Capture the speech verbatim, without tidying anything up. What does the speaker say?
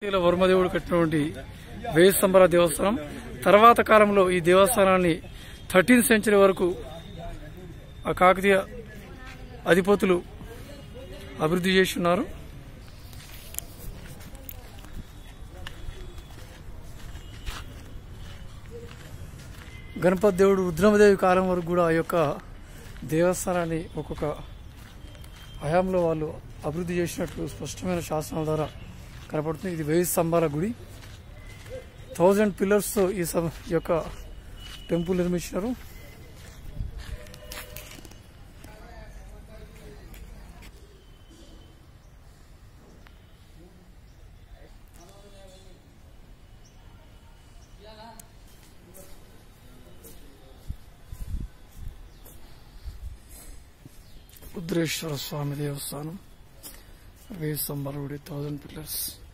వర్మదేవుడు కట్టినటువంటి వేయి స్తంభాల దేవస్థానం తర్వాత కాలంలో ఈ దేవస్థానాన్ని థర్టీన్త్ సెంచరీ వరకు ఆ కాకతీయ అధిపతులు అభివృద్ధి చేస్తున్నారు. గణపతి దేవుడు రుద్రమదేవి కాలం వరకు కూడా ఆ యొక్క దేవస్థానాన్ని ఒక్కొక్క హయాంలో వాళ్ళు అభివృద్ధి చేసినట్లు స్పష్టమైన శాసనాల ద్వారా కనపడుతుంది. ఇది వెయ్యి స్తంభాల గుడి, థౌజండ్ పిల్లర్స్తో ఈ యొక్క టెంపుల్ నిర్మించారు. రుద్రేశ్వర స్వామి దేవస్థానం, వెయ్యి స్తంభాల గుడి, థౌజండ్ పిల్లర్స్.